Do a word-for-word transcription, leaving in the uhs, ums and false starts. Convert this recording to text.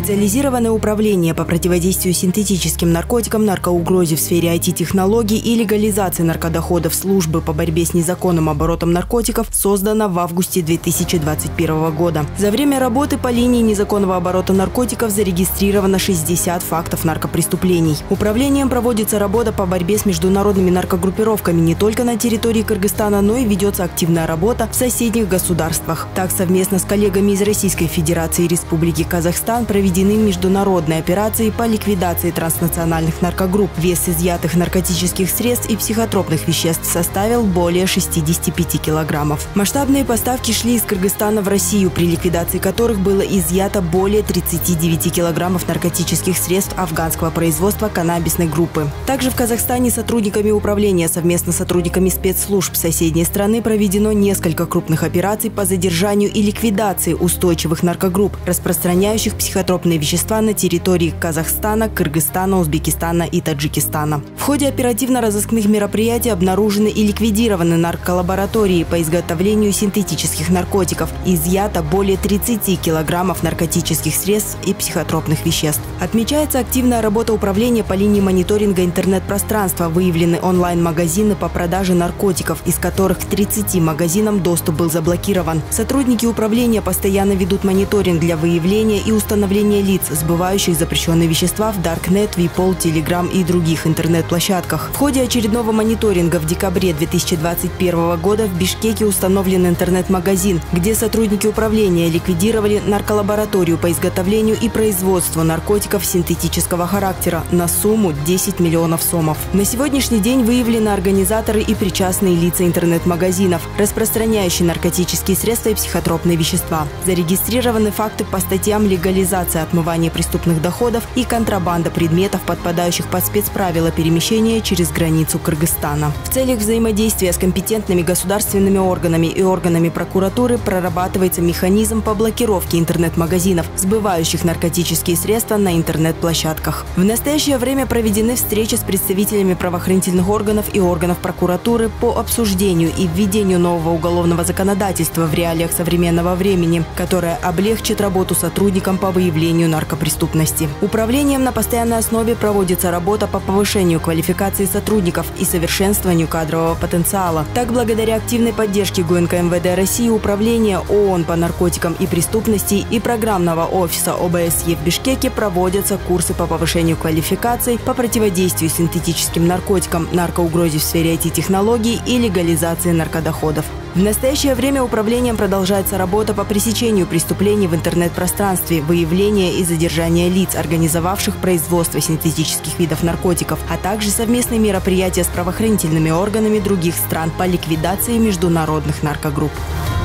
Специализированное управление по противодействию синтетическим наркотикам, наркоугрозе в сфере ай ти-технологий и легализации наркодоходов службы по борьбе с незаконным оборотом наркотиков создано в августе две тысячи двадцать первого года. За время работы по линии незаконного оборота наркотиков зарегистрировано шестьдесят фактов наркопреступлений. Управлением проводится работа по борьбе с международными наркогруппировками не только на территории Кыргызстана, но и ведется активная работа в соседних государствах. Так, совместно с коллегами из Российской Федерации и Республики Казахстан проведены международные операции по ликвидации транснациональных наркогрупп. Вес изъятых наркотических средств и психотропных веществ составил более шестидесяти пяти килограммов. Масштабные поставки шли из Кыргызстана в Россию, при ликвидации которых было изъято более тридцати девяти килограммов наркотических средств афганского производства каннабисной группы. Также в Казахстане сотрудниками управления совместно с сотрудниками спецслужб соседней страны проведено несколько крупных операций по задержанию и ликвидации устойчивых наркогрупп, распространяющих психотропные вещества на территории Казахстана, Кыргызстана, Узбекистана и Таджикистана. В ходе оперативно-розыскных мероприятий обнаружены и ликвидированы нарколаборатории по изготовлению синтетических наркотиков. Изъято более тридцати килограммов наркотических средств и психотропных веществ. Отмечается активная работа управления по линии мониторинга интернет-пространства. Выявлены онлайн-магазины по продаже наркотиков, из которых к тридцати магазинам доступ был заблокирован. Сотрудники управления постоянно ведут мониторинг для выявления и установления лиц, сбывающих запрещенные вещества в Даркнет, Випол, Телеграм и других интернет-площадках. В ходе очередного мониторинга в декабре две тысячи двадцать первого года в Бишкеке установлен интернет-магазин, где сотрудники управления ликвидировали нарколабораторию по изготовлению и производству наркотиков синтетического характера на сумму десять миллионов сомов. На сегодняшний день выявлены организаторы и причастные лица интернет-магазинов, распространяющие наркотические средства и психотропные вещества. Зарегистрированы факты по статьям легализация отмывания преступных доходов и контрабанда предметов, подпадающих под спецправила перемещения через границу Кыргызстана. В целях взаимодействия с компетентными государственными органами и органами прокуратуры прорабатывается механизм по блокировке интернет-магазинов, сбывающих наркотические средства на интернет-площадках. В настоящее время проведены встречи с представителями правоохранительных органов и органов прокуратуры по обсуждению и введению нового уголовного законодательства в реалиях современного времени, которое облегчит работу сотрудникам по выявлению наркопреступности. Управлением на постоянной основе проводится работа по повышению квалификации сотрудников и совершенствованию кадрового потенциала. Так, благодаря активной поддержке ГУНК эм вэ дэ России, Управления ООН по наркотикам и преступности и программного офиса о бэ эс е в Бишкеке проводятся курсы по повышению квалификации по противодействию синтетическим наркотикам, наркоугрозе в сфере ай ти-технологий и легализации наркодоходов. В настоящее время управлением продолжается работа по пресечению преступлений в интернет-пространстве, выявления и задержания лиц, организовавших производство синтетических видов наркотиков, а также совместные мероприятия с правоохранительными органами других стран по ликвидации международных наркогрупп.